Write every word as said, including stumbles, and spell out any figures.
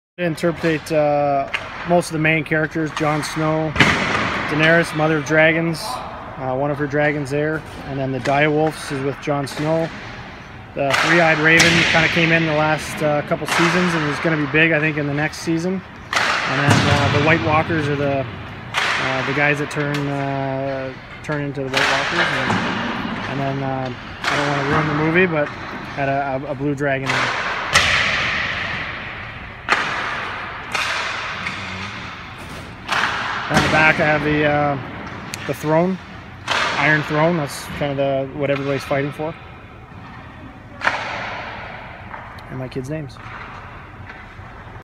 Interpret uh, most of the main characters: Jon Snow, Daenerys, Mother of Dragons, uh, one of her dragons there, and then the Direwolves is with Jon Snow. The Three-Eyed Raven kind of came in the last uh, couple seasons and is going to be big, I think, in the next season. And then uh, the White Walkers are the uh, the guys that turn uh, turn into the White Walkers. And, and then uh, I don't want to ruin the movie, but had a, a, a blue dragon there. On the back I have the uh, the throne, Iron Throne. That's kind of the what everybody's fighting for. And my kids' names.